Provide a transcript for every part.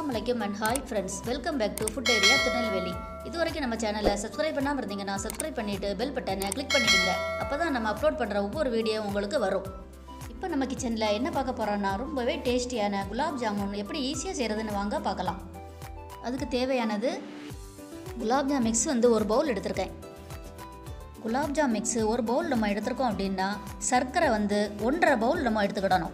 Assalamualaikum and hi friends, welcome back to Food Area Tirunelveli. இதுவரைக்கும் நம்ம சேனலை சப்ஸ்கிரைப் பண்ணாம இருந்தீங்கன்னா சப்ஸ்கிரைப் பண்ணிட்டு பெல் பட்டனை கிளிக் பண்ணிக்கங்க. அப்பதான் நம்ம அப்லோட் பண்ற ஒவ்வொரு வீடியோ உங்களுக்கு வரும். இப்போ நம்ம கிச்சன்ல என்ன பார்க்க போறோம்னா ரொம்பவே டேஸ்டியான குலாப் ஜாமுன் எப்படி ஈஸியா செய்யறதுன்னு வாங்க பார்க்கலாம். அதுக்கு தேவையானது குலாப் ஜாம் மிக்ஸ் ஒரு பவுல் எடுத்துர்க்கேன். குலாப் ஜாம் மிக்ஸ் ஒரு பவுல் நம்ம எடுத்துர்க்கோம் அப்படினா சர்க்கரை 1.5 பவுல் நம்ம எடுத்துக்கிடணும்.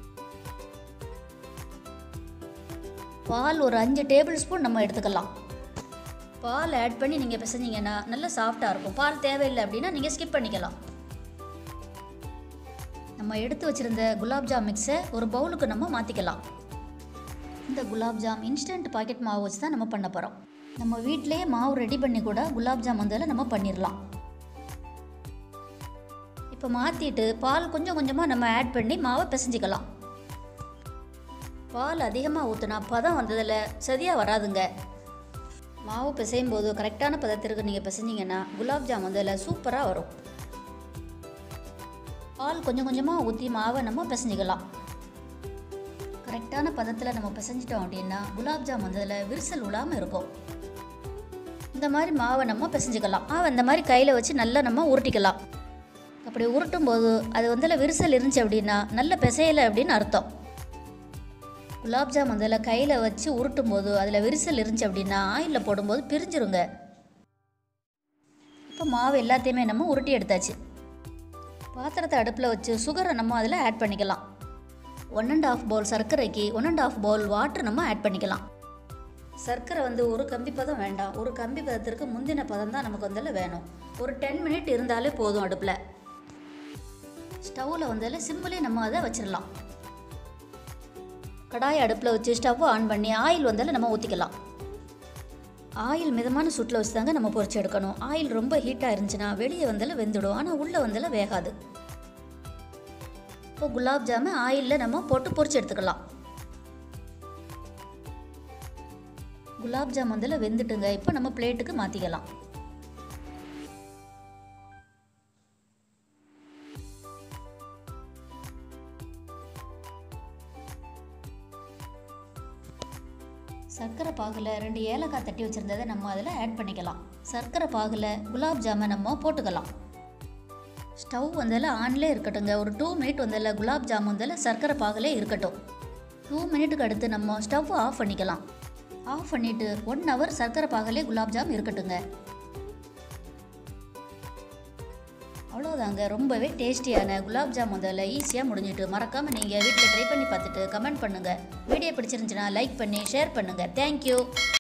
பால் ஒரு 5 டேபிள் ஸ்பூன் நம்ம எடுத்துக்கலாம். பால் ஆட் பண்ணி நீங்கள் பிசைஞ்சிங்கன்னா நல்ல சாஃப்டாக இருக்கும். பால் தேவையில்லை அப்படின்னா நீங்கள் ஸ்கிப் பண்ணிக்கலாம். நம்ம எடுத்து வச்சுருந்த குலாப் ஜாம் மிக்ஸை ஒரு பவுலுக்கு நம்ம மாற்றிக்கலாம். இந்த குலாப் ஜாம் இன்ஸ்டன்ட் பாக்கெட் மாவு வச்சு தான் நம்ம பண்ண போகிறோம். நம்ம வீட்டிலேயே மாவு ரெடி பண்ணி கூட குலாப் ஜாம் நம்ம பண்ணிடலாம். இப்போ மாற்றிட்டு பால் கொஞ்சம் கொஞ்சமாக நம்ம ஆட் பண்ணி மாவை பிசைஞ்சிக்கலாம். பால் அதிகமாக ஊற்றினா பதம் வந்ததில் சரியாக வராதுங்க. மாவு பிசையும் போது கரெக்டான பதத்திற்கு நீங்கள் பிசைஞ்சிங்கன்னா குலாப் ஜாம் சூப்பராக வரும். பால் கொஞ்சம் கொஞ்சமாக ஊற்றி மாவை நம்ம பிசைஞ்சிக்கலாம். கரெக்டான பதத்தில் நம்ம பிசைஞ்சிட்டோம் அப்படின்னா குலாப் ஜாம் விரிசல் விடாமல் இருக்கும். இந்த மாதிரி மாவை நம்ம பிசைஞ்சிக்கலாம். மாவை இந்த மாதிரி கையில் வச்சு நல்லா நம்ம உருட்டிக்கலாம். அப்படி உருட்டும் போது அது விரிசல் இருந்துச்சு அப்படின்னா நல்ல பிசையலை அப்படின்னு அர்த்தம். குலாப் ஜாம் கையில் வச்சு உருட்டும் போது அதில் விரிசல் இருந்துச்சு அப்படின்னா ஆயிலில் போடும்போது பிரிஞ்சிருங்க. இப்போ மாவு எல்லாத்தையுமே நம்ம உருட்டி எடுத்தாச்சு. பாத்திரத்தை அடுப்பில் வச்சு சுகரை நம்ம அதில் ஆட் பண்ணிக்கலாம். 1.5 பவுல் சர்க்கரைக்கு 1.5 பவுல் வாட்டர் நம்ம ஆட் பண்ணிக்கலாம். சர்க்கரை ஒரு கம்பி பதம் வேண்டாம். ஒரு கம்பி பதத்திற்கு முந்தின பதம் தான் நமக்கு வேணும். ஒரு 10 மினிட் இருந்தாலே போதும். அடுப்பில் ஸ்டவ்வில் சிம்மிலே நம்ம அதை வச்சிடலாம். கடாயை அடுப்பில் வச்சு ஸ்டவ் ஆன் பண்ணி ஆயில் நம்ம ஊற்றிக்கலாம். ஆயில் மிதமான சூட்டில் வச்சு தாங்க நம்ம பொரிச்சு எடுக்கணும். ஆயில் ரொம்ப ஹீட்டாக இருந்துச்சுன்னா வெளியே வெந்துடும், ஆனால் உள்ளே வேகாது. இப்போ குலாப் ஜாமை ஆயிலில் நம்ம போட்டு பொரிச்சு எடுத்துக்கலாம். குலாப் ஜாம் வெந்துட்டுங்க. இப்போ நம்ம பிளேட்டுக்கு மாற்றிக்கலாம். சர்க்கரை பாகில் 2 ஏலக்காய் தட்டி வச்சுருந்ததை நம்ம அதில் ஆட் பண்ணிக்கலாம். சர்க்கரை பாகில் குலாப் ஜாமை நம்ம போட்டுக்கலாம். ஸ்டவ் ஆன்லேயே இருக்கட்டுங்க. ஒரு 2 மினிட் குலாப் ஜாம் சர்க்கரை பாகிலே இருக்கட்டும். 2 மினிட்டுக்கு அடுத்து நம்ம ஸ்டவ் ஆஃப் பண்ணிக்கலாம். ஆஃப் பண்ணிவிட்டு 1 ஹவர் சர்க்கரை பாகிலே குலாப் ஜாம் இருக்கட்டுங்க. அவ்வளோதாங்க. ரொம்பவே டேஸ்டியான குலாப் ஜாம் ஈஸியாக முடிஞ்சிட்டு. மறக்காமல் நீங்கள் வீட்டில் ட்ரை பண்ணி பார்த்துட்டு கமெண்ட் பண்ணுங்கள். வீடியோ பிடிச்சிருந்துச்சுன்னா லைக் பண்ணி ஷேர் பண்ணுங்கள். தேங்க்யூ.